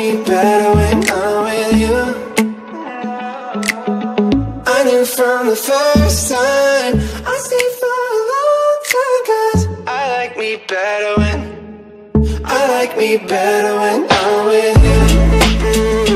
me better when I'm with you. I knew from the first time, I stayed for a long time, 'cause I like me better when I'm with you.